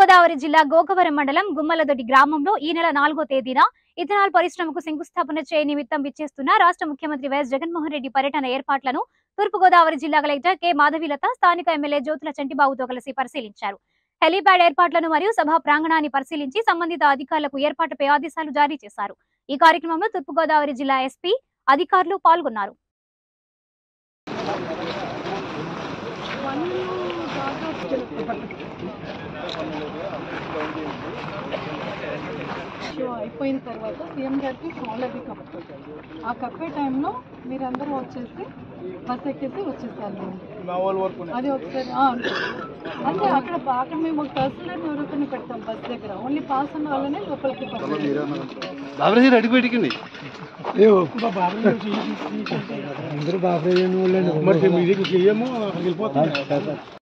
గోదావరి జిల్లా గోకవరం మండలం గుమ్మలదొడ్డి గ్రామంలో ఈ నెల 4వ తేదీన ఇథనాల్ పరిశ్రమకు శంకుస్థాపన చేయ నిమిత్తం విచ్చేస్తున్న రాష్ట్ర ముఖ్యమంత్రి వైఎస్ జగన్మోహన్ రెడ్డి పర్యటన ఏర్పాట్లను తూర్పు గోదావరి జిల్లా కలెక్టర్ కె మాధవీలత స్థానిక ఎమ్మెల్యే జ్యోతుల చంటిబాబుతో కలిసి పరిశీలించారు. హెలీప్యాడ్ ఏర్పాట్లను మరియు సభా ప్రాంగణాన్ని పరిశీలించి సంబంధిత అధికారులకు ఏర్పాటుపై ఆదేశాలు జారీ చేశారు. ఈ కార్యక్రమంలో తూర్పు గోదావరి జిల్లా ఎస్పీ అధికారులు పాల్గొన్నారు. అయిపోయిన తర్వాత సీఎం గారికి కాల్ అది ఆ కప్పే టైంలో మీరందరూ వచ్చేసి బస్ ఎక్కేసి వచ్చేసారు. అది ఒకసారి అంటే అక్కడ మేము ఒక పర్సనల్ ఎవరికైనా పెడతాం బస్ దగ్గర. ఓన్లీ పాస్ ఉన్న వాళ్ళనే లోపలికి అందరూ బాగా